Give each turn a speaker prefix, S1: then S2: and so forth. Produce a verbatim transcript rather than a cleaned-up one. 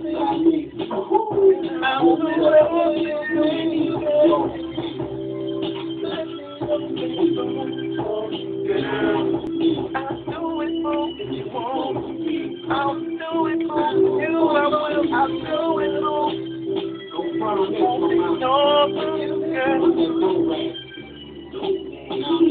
S1: I'll do whatever you I'll do it for you want. I'll do it for you. I will. I'll do it for you. No, for you, girl.